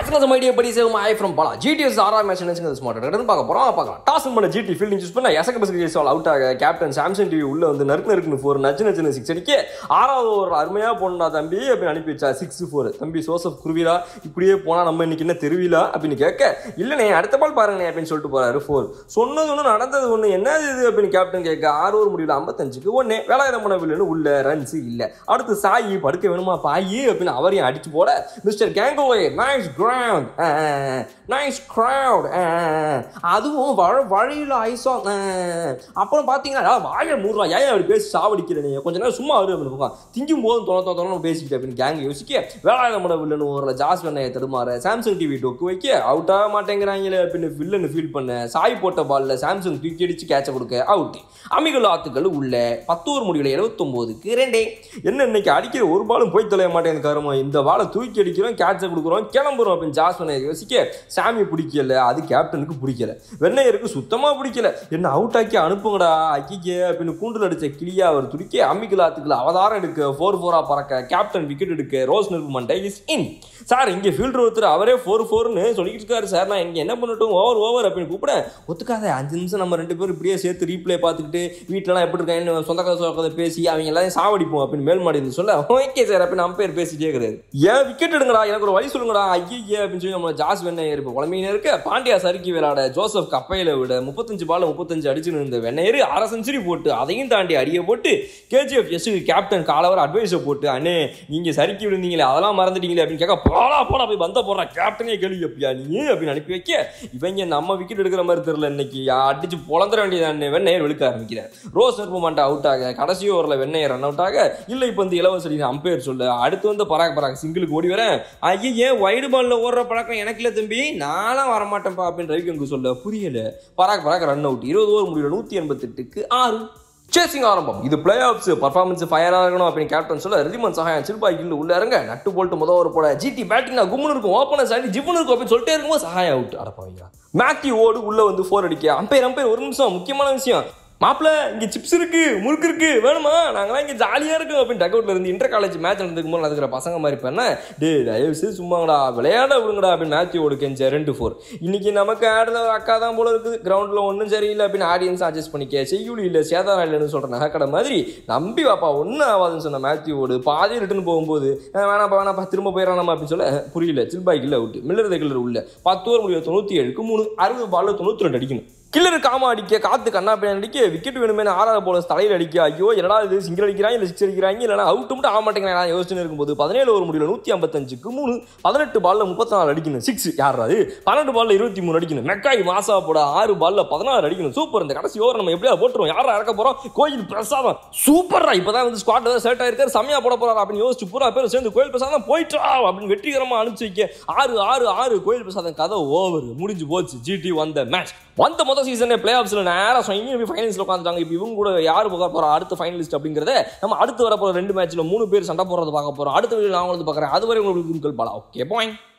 my dear buddies, I'm from Balaw. GT is our match and it's smart. Toss him on a GT fielding just when I ask a all out captain Samson TV ulla வந்து நறுக்கு for நச்சு 6 அடிக்கே ஆறாவது ஒரு அருமையா போனா தம்பி அப்படி அனுப்பி வச்சா 6-4 தம்பி சோசப் குருவிலா இப்படியே போனா நம்ம இன்னைக்கு என்ன தெருவிலா அப்படினு கேட்க இல்லனே அடுத்த பால் பாருங்க அப்படினு சொல்லிட்டு போறாரு 4 சொன்னது ஒண்ணு நடந்தது ஒண்ணு என்ன இது அப்படினு கேப்டன் கேட்க 6 ஓவர் முடியல 55க்கு ஒண்ணே வேலாயுதம் பண்ணவில்லைன்னு உள்ள ரன்ஸ் இல்ல அடுத்து சாயி படுக்க வேணுமா பாயி அப்படினு அவரையும் அடிச்சு போட மிஸ்டர் கேங்கோவே நைஸ் கிரவுண்ட் நைஸ் கிரவுட் அதுவும் வழியில ஐசா அப்புறம் பாத்தீங்கன்னா வாய மூடுறா ஏன் அப்படி பேசி சாவடிக்கிறேன் கொஞ்ச நேரம் சும்மா வரும் அப்படின்னு திங்கும் போதும் தொலை பேசிக்கிட்டு அப்படின்னு கேங் யோசிக்க வேலாயுதம் பண்ண வில்லன்னு ஒரு ஜாஸ் வெண்ணையை தடுமாற சாம்சங் டிவி டொக்கு வைக்க அவுட் ஆக மாட்டேங்கிறாங்களே அப்படின்னு வில்லன்னு ஃபீல் பண்ண சாய் போட்ட பால்ல சாம்சங் தூக்கி அடிச்சு கேட்ச கொடுக்க அவுட் அமிகள் ஆத்துக்கள் உள்ள 10 ஓவர் முடியல 79க்கு 2 என்ன இன்னைக்கு அடிக்கிற ஒரு பாலும் போய் தொலைய மாட்டேங்குது காரமா இந்த பாலை தூக்கி அடிக்கிறோம் கேட்ச கொடுக்குறோம் கிளம்புறோம் அப்படின்னு ஜாஸ் வெண்ணையை யோசிக்க சாமி பிடிக்கல அது கேப்டனுக்கு பிடிக்கல வெண்ணையருக்கு சுத்தமா பிடிக்கல என்ன அவுட் ஆக்கி அனுப்புங்கடா ஐயே அப்படின்னு கூண்டில் அடிச்ச கிளியா அவர் துடிக்க அமிகள் ஆத்துக்கள் அவதாரம் எடுக்க 4-4 பறக்க கேப்டன் விக்கெட் எடுக்க ரோஸ் நெருப்பு மண்டை இஸ் இன் சார் இங்கே ஃபீல்டர் ஒருத்தர் அவரே 4-4ன்னு சொல்லிட்டு இருக்காரு சார் நான் இங்கே என்ன பண்ணட்டும் ஓவர் அப்படின்னு கூப்பிட ஒத்துக்காத 5 நிமிஷம் நம்ம 2 பேரும் இப்படியே சேர்த்து ரீப்ளே பார்த்துக்கிட்டு வீட்டிலலாம் எப்படி இருக்காங்கன்னு சொந்த கதை பேசி அவங்க எல்லாரும் சாவடிப்போம் அப்படின்னு மேல் மாடி சொல்ல ஓகே சார் அப்படின்னு அம்பையர் பேசிட்டே இருக்கிறாரு ஏன் விக்கெட் எடுங்கடா எனக்கு ஒரு வழி சொல்லுங்கடா ஐயே அப்படின்னு சொல்லி நம்ம ஜாஸ் வெண்ணையர் இப்போ குழம்பையின இருக்க பாண்டியா சறுக்கி விளையாட ஜோசப் கப்பையில விட 35 பால் 35 அடிச்சுன்னு இருந்த வெண்ணையர் 1/2 செஞ்சுரி போட்டு அதையும் தாண்டி அடிய போட்டு கேஜிஎஃப் எஸ்க்கு கேப்டன் காலவர் அட்வைஸை போட்டு அண்ணே நீங்க சறுக்கி விழுந்தீங்களே அதெல்லாம் மறந்துட்டீங்களே அப்படின்னு கேட்க போடா போய் வந்த போடுற கேப்டனே கேள்வி எப்படியா நீ அப்படின்னு அனுப்பி வைக்க இவங்க நம்ம விக்கெட் எடுக்கிற மாதிரி தெரியல இன்னைக்கு அடிச்சு பொழந்துட வேண்டியது வெண்ணையர் வெளுக்க ஆரம்பிக்கிறார் ரோஸ் நெருப்பு மண்டை அவுட் ஆக கடைசி ஓவரில் வெண்ணையர் ரன் அவுட் ஆக இல்லை இப்போ வந்து இலவசடி அம்பையர் சொல்ல அடுத்து வந்து பராக் சிங்கிளுக்கு ஓடி வரேன் ஐயே வைடு பால்ல ஓடுற பழக்கம் எனக்கு இல்லை தம்பி நானும் வரமாட்டேன்ப்பா அப்படின்னு ரவிகங்கு சொல்ல புரியல பராக் ரன் அவுட் 20 ஓவர் முடியல 188க்கு 6 சேசிங் ஆரம்பம் இது பிளே ஆஃப்ஸ் பர்ஃபார்மன்ஸ் ஃபயரா இருக்கணும் அப்படின்னு கேப்டன் சொல்ல ரிதிமன் சகாயம் சில்பாய்க்கு உள்ள இறங்க நட்டு போல்ட்டு முதல் ஒரு போட ஜிடி பேட்டிங்னா கும்னு இருக்கும் ஓப்பனர் சாடி ஜிப்னு இருக்கும் அப்படின்னு சொல்லிட்டே இருக்கும்போது சகாயம் அவுட் அடப்பாங்க மேத்யூ ஓடு உள்ள வந்து 4 அடிக்க அம்பையர் ஒரு நிமிஷம் முக்கியமான விஷயம் மாப்பிள்ள இங்கே சிப்ஸ் இருக்கு முறுக்கு இருக்கு வேணுமா நாங்களாம் இங்கே ஜாலியாக இருக்கும் அப்படின்னு டக்அவுட்ல இருந்து இன்டர் காலேஜ் மேட்ச் நடந்துக்கும் போது நடக்கிற பசங்க மாதிரி பண்ண டே தயவுசு சும்மாங்கடா விளையாட விடுங்கடா அப்படின்னு மேத்யூவோடு கெஞ்ச 2-4 இன்னைக்கு நமக்கு ஆடுற ஒரு அக்கா தான் போல இருக்குது கிரவுண்டில் ஒன்றும் சரியில்லை அப்படின்னு ஆடியன்ஸ் அட்ஜஸ்ட் பண்ணிக்க செய்யுளி இல்லை சேதாரம் இல்லைன்னு சொல்கிற நகைக்கடை மாதிரி நம்பி வாப்பா ஒன்றும் ஆகாதுன்னு சொன்ன மேத்யூவோடு பாதி ரிட்டர்ன் போகும்போது வேணாப்பா திரும்ப போயிடறாமா அப்படின்னு சொல்ல புரியல சில்பாய்க்கு இல்லை அவுட் மில்லர் கில்லர் உள்ள 10 ஓவர் முடியும் 97க்கு 3 60 பால்ல 92 அடிக்கணும் கில்லர் காமா அடிக்க காத்து கண்ணா பேன் அடிக்க விக்கெட் வேணுமே 6வது போல தலையில் அடிக்க ஐயோ என்னடா இது சிங்கிள் அடிக்கிறாங்க இல்லை 6 அடிக்கிறாங்க இல்லைனா அவுட் மட்டும் ஆக மாட்டேங்கிறாங்க யோசனை இருக்கும்போது 17 ஓவர் முடியல 155க்கு 3 18 பால்ல 34 அடிக்கணும் 6 யாராது 12 பால்ல 23 அடிக்கணும் மெக்காய் மாசா போட 6 பால்ல 16 அடிக்கணும் சூப்பர் இந்த கடைசி ஓவர் நம்ம எப்படியா போட்டுருவோம் யாரா இறக்க போறோம் கோயில் பிரசாதம் சூப்பரா இப்பதான் வந்து ஸ்குவாட் செலக்ட் ஆயிருக்காரு செமையா போட போறாரு அப்படின்னு யோசிச்சு பூரா பேர் சேர்ந்து கோயில் பிரசாதம் போயிட்டா அப்படின்னு வெற்றிகரமா அனுப்பிச்சு வைக்க 6 கோயில் பிரசாதம் கதை ஓவர் முடிஞ்சு போச்சு ஜிடி வந்த மேட்ச் வந்த முதல் சீசனே பிளே ஆஃப்ஸ்ல நேரா ஃபைனல்ஸ்ல உட்காந்துட்டாங்க இப்போ இவங்க கூட யாரு போக போறா அடுத்த ஃபைனலிஸ்ட் அப்படிங்கறத நம்ம அடுத்து வர போற 2 மேட்ச்ல 3 பேர் சண்டை போடுறது பார்க்க போறோம் அடுத்த வீடியோ நான் வந்து பார்க்குறேன் அதுவரை உங்களுக்கு பாலா ஓகே பாய்